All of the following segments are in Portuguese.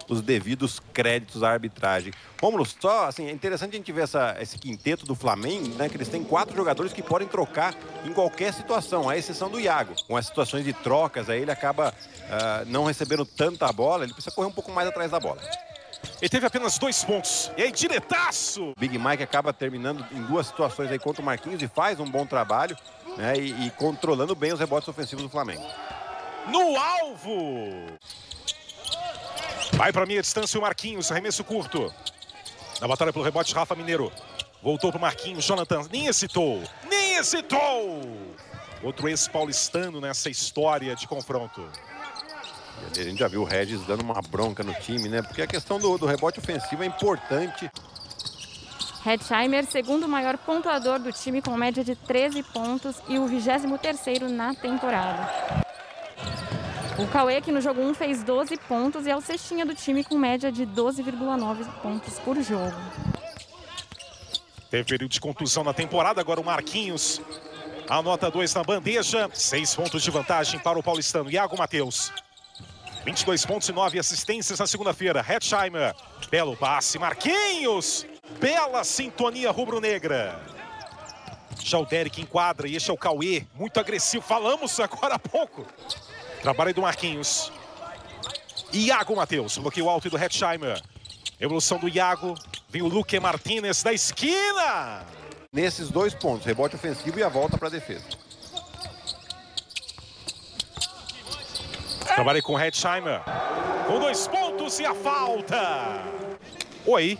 os devidos créditos à arbitragem. Rômulo, só assim, é interessante a gente ver esse quinteto do Flamengo, né, que eles têm 4 jogadores que podem trocar em qualquer situação, à exceção do Iago. Com as situações de trocas, aí ele acaba não recebendo tanta bola, ele precisa correr um pouco mais atrás da bola. Ele teve apenas 2 pontos. E aí, diretaço! Big Mike acaba terminando em 2 situações aí contra o Marquinhos e faz um bom trabalho, né, e controlando bem os rebotes ofensivos do Flamengo. No alvo! Vai para meia distância o Marquinhos, arremesso curto. Na batalha pelo rebote, Rafa Mineiro. Voltou para o Marquinhos, Jonathan nem hesitou. Nem hesitou! Outro ex-paulistano nessa história de confronto. A gente já viu o Regis dando uma bronca no time, né? Porque a questão do rebote ofensivo é importante. Hetzheimer, segundo maior pontuador do time, com média de 13 pontos e o 23º na temporada. O Cauê, que no jogo 1 fez 12 pontos e é o cestinha do time com média de 12,9 pontos por jogo. Teve período de contusão na temporada, agora o Marquinhos anota 2 na bandeja. 6 pontos de vantagem para o paulistano Iago Matheus. 22 pontos e 9 assistências na segunda-feira. Hetzheimer, belo passe, Marquinhos, bela sintonia rubro-negra. Já o Derek enquadra e este é o Cauê, muito agressivo, falamos agora há pouco. Trabalho do Marquinhos. Iago Matheus, bloqueio alto do Hetzheimer. Evolução do Iago, vem o Luque Martinez da esquina. Nesses 2 pontos, rebote ofensivo e a volta para a defesa. Trabalhei com o Hetzheimer, com 2 pontos e a falta. Oi.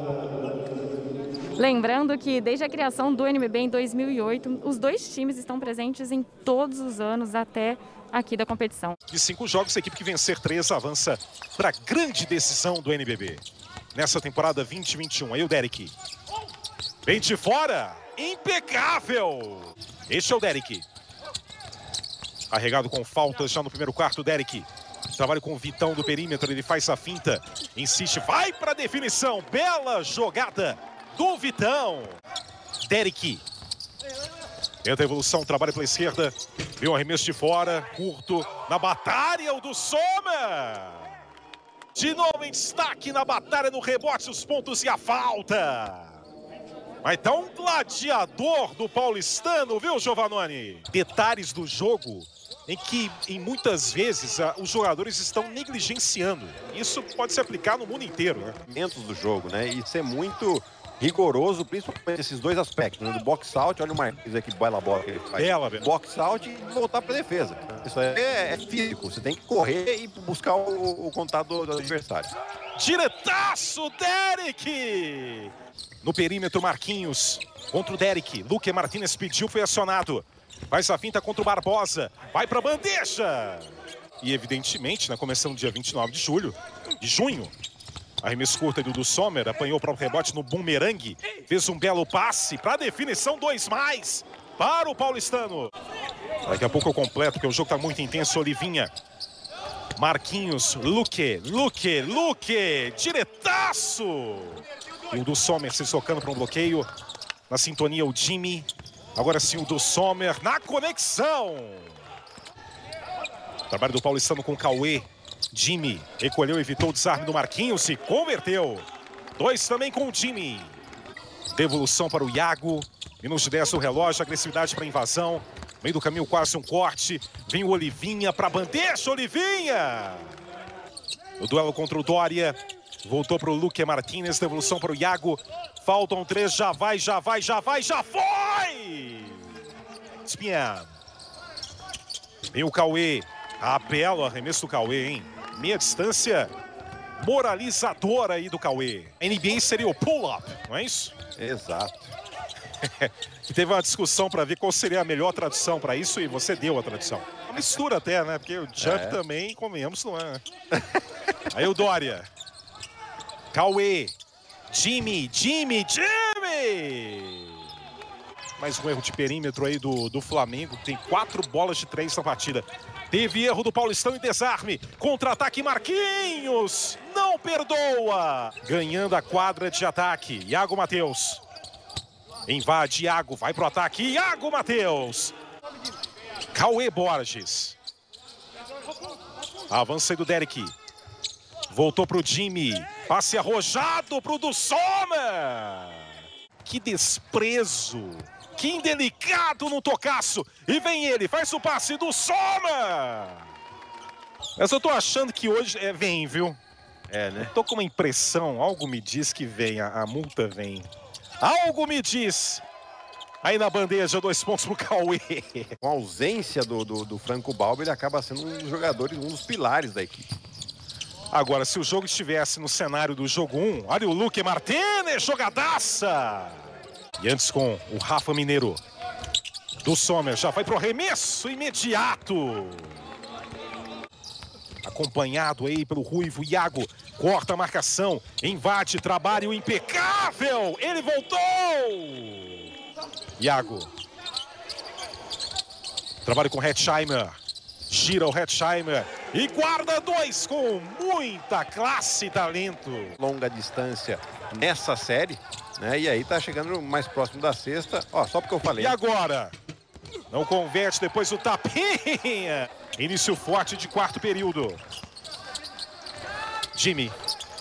Lembrando que desde a criação do NBB em 2008, os 2 times estão presentes em todos os anos até aqui da competição. De 5 jogos, a equipe que vencer 3 avança para a grande decisão do NBB. Nessa temporada 2021, aí o Derek. Vem de fora, impecável. Este é o Derek. Carregado com faltas já no primeiro quarto, Derek. Trabalha com o Vitão do perímetro, ele faz a finta, insiste, vai para a definição. Bela jogada do Vitão. Derek. Tenta a evolução, trabalha pela esquerda. Vem um arremesso de fora, curto. Na batalha, o do Sommer. De novo em destaque na batalha, no rebote, os pontos e a falta. Mas tá um gladiador do paulistano, viu, Giovannone? Detalhes do jogo em que, muitas vezes, os jogadores estão negligenciando. Isso pode se aplicar no mundo inteiro, né? Momentos do jogo, né? E ser muito rigoroso, principalmente esses 2 aspectos, né? Do box out, olha o Marquinhos aqui, baila a bola que ele faz. Bela. Box out e voltar para defesa. Isso é físico, você tem que correr e buscar o contato do adversário. Diretaço, Derek! No perímetro, Marquinhos contra o Derek. Luque Martinez pediu, foi acionado. Faz a finta contra o Barbosa. Vai para a bandeja. E, evidentemente, começando dia 29 de junho, arremesso curto do Sommer, apanhou o próprio rebote no bumerangue. Fez um belo passe para a definição, 2 mais para o paulistano. Daqui a pouco eu completo, porque o jogo está muito intenso. Olivinha. Marquinhos, Luque, diretaço! E o do Sommer se deslocando para um bloqueio. Na sintonia, o Jimmy. Agora sim, o do Sommer na conexão. Trabalho do paulistano com o Cauê. Jimmy recolheu, evitou o desarme do Marquinhos e converteu. 2 também com o Jimmy. Devolução para o Iago. Menos de 10 no relógio, agressividade para invasão. Meio do caminho, quase um corte. Vem o Olivinha para a bandeja, Olivinha! O duelo contra o Dória. Voltou para o Luque Martinez, devolução para o Iago. Faltam 3, já foi! Espinha. Vem o Cauê. Belo arremesso do Cauê, hein? Meia distância moralizadora aí do Cauê. NBA seria o pull-up, não é isso? Exato. E teve uma discussão para ver qual seria a melhor tradução para isso e você deu a tradução. Uma mistura até, né? Porque o jump também, convenhamos, não é. Aí o Dória. Cauê. Jimmy! Mais um erro de perímetro aí do Flamengo. Tem 4 bolas de 3 na partida. Teve erro do Paulistão e desarme. Contra-ataque, Marquinhos. Não perdoa. Ganhando a quadra de ataque. Iago Matheus. Invade, Iago. Vai pro ataque. Iago Matheus. Cauê Borges. Avança aí do Derek. Voltou pro Jimmy. Passe arrojado pro do Sommer. Que desprezo. Que indelicado no tocaço. E vem ele, faz o passe do Sommer. Mas eu tô achando que hoje vem, viu? Né? Tô com uma impressão, algo me diz que vem, a multa vem. Algo me diz. Aí na bandeja, 2 pontos pro Cauê. Com a ausência do Franco Balbi, ele acaba sendo um dos jogadores, um dos pilares da equipe. Agora, se o jogo estivesse no cenário do jogo 1, olha o Luque Martínez, jogadaça! E antes com o Rafa Mineiro. Do Sommer, já vai pro arremesso imediato. Acompanhado aí pelo Ruivo, Iago. Corta a marcação, invade, trabalho impecável. Ele voltou! Iago. Trabalho com Hetzheimer. Gira o Hetzheimer e guarda 2 com muita classe e talento. Longa distância nessa série, né? E aí tá chegando mais próximo da cesta. Ó, só porque eu falei. E agora? Não converte, depois o tapinha. Início forte de 4º período. Jimmy.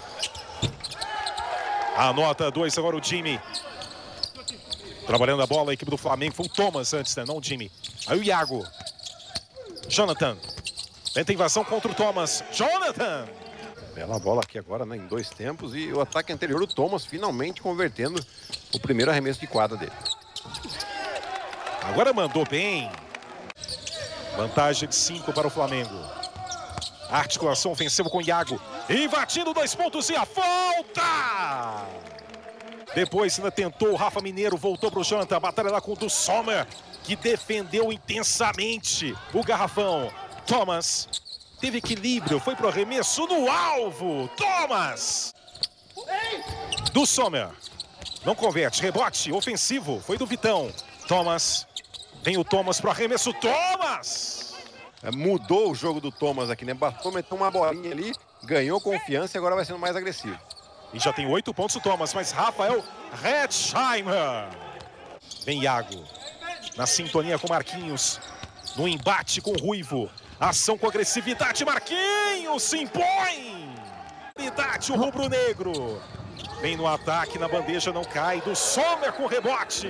Anota 2 agora o Jimmy. Trabalhando a bola, a equipe do Flamengo. Foi o Thomas antes, né? Não o Jimmy. Aí o Iago. Jonathan. Tenta invasão contra o Thomas. Jonathan. Bela bola aqui agora, né? Em 2 tempos. E o ataque anterior, o Thomas finalmente convertendo o primeiro arremesso de quadra dele. Agora mandou bem. Vantagem de 5 para o Flamengo. Articulação ofensiva com Iago. Invadindo 2 pontos e a falta! Depois ainda tentou o Rafa Mineiro. Voltou para o Jonathan. Batalha lá com o do Sommer, que defendeu intensamente o garrafão. Thomas teve equilíbrio. Foi para o arremesso no alvo. Thomas! Do Sommer. Não converte. Rebote ofensivo. Foi do Vitão. Thomas. Vem o Thomas para o arremesso. Thomas! Mudou o jogo do Thomas aqui, né? Bastou meter uma bolinha ali, ganhou confiança e agora vai sendo mais agressivo. E já tem 8 pontos o Thomas, mas Rafael Hetzheimer. Vem Iago. Na sintonia com Marquinhos. No embate com Ruivo. Ação com agressividade. Marquinhos se impõe. O rubro-negro. Vem no ataque, na bandeja, não cai. Do Sommer com rebote.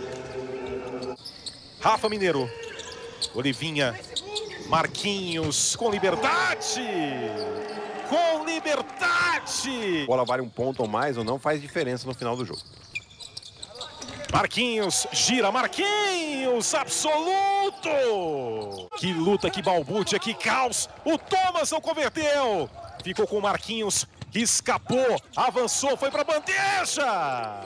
Rafa Mineiro. Olivinha. Marquinhos com liberdade. Com liberdade. A bola vale 1 ponto ou mais ou não, faz diferença no final do jogo. Marquinhos, gira, Marquinhos, absoluto! Que luta, que balbúrdia, que caos. O Thomas não converteu. Ficou com o Marquinhos, que escapou, avançou, foi para a bandeja.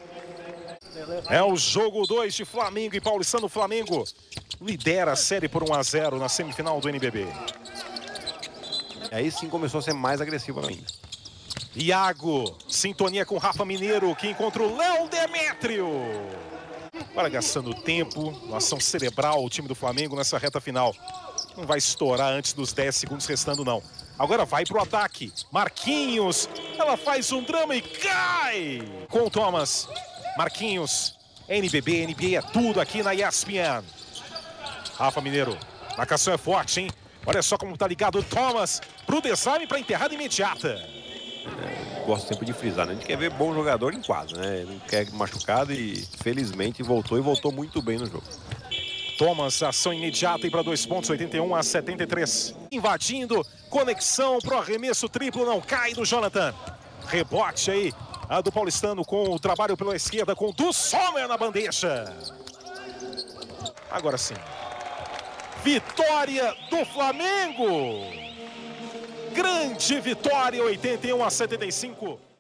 É o jogo 2 de Flamengo e Paulistano. Flamengo lidera a série por 1-0 na semifinal do NBB. Aí sim começou a ser mais agressivo ainda. Iago, sintonia com Rafa Mineiro, que encontra o Léo Demétrio. Agora gastando tempo, uma ação cerebral o time do Flamengo nessa reta final. Não vai estourar antes dos 10 segundos restando, não. Agora vai pro ataque. Marquinhos, ela faz um drama e cai! Com o Thomas. Marquinhos, NBB, NBA é tudo aqui na ESPN. Rafa Mineiro, marcação é forte, hein? Olha só como tá ligado o Thomas pro design para enterrada imediata. Gosto sempre de frisar, né? A gente quer ver bom jogador em quadra, né? Não quer machucado e felizmente voltou e voltou muito bem no jogo. Thomas, ação imediata e para 2 pontos, 81-73. Invadindo, conexão pro arremesso triplo, não cai do Jonathan. Rebote aí, a do Paulistano com o trabalho pela esquerda com o do Sommer na bandeja. Agora sim. Vitória do Flamengo! Grande vitória, 81-75.